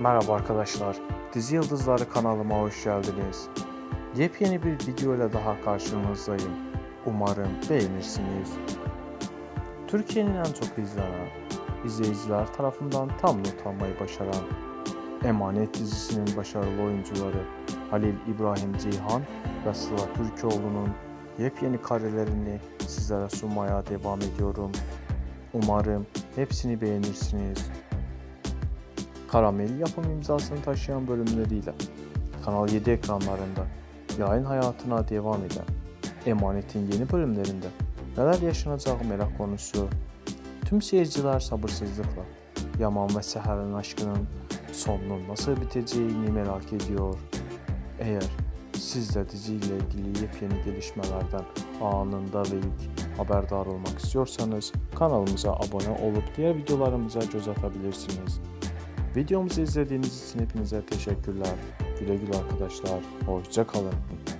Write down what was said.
Merhaba arkadaşlar, Dizi Yıldızları kanalıma hoş geldiniz. Yepyeni bir video ile daha karşınızdayım. Umarım beğenirsiniz. Türkiye'nin en çok izlenen, izleyiciler tarafından tam not almayı başaran Emanet dizisinin başarılı oyuncuları Halil İbrahim Ceyhan ve Sıla Türkoğlu'nun yepyeni karelerini sizlere sunmaya devam ediyorum. Umarım hepsini beğenirsiniz. Karamel yapım imzasını taşıyan bölümleriyle Kanal 7 ekranlarında yayın hayatına devam eden Emanet'in yeni bölümlerinde neler yaşanacağı merak konusu. Tüm seyirciler sabırsızlıkla Yaman ve Seher'in aşkının sonunun nasıl biteceğini merak ediyor. Eğer siz de diziyle ilgili yepyeni gelişmelerden anında ve ilk haberdar olmak istiyorsanız kanalımıza abone olup diğer videolarımıza göz atabilirsiniz. Videomuzu izlediğiniz için hepinize teşekkürler. Güle güle arkadaşlar. Hoşça kalın.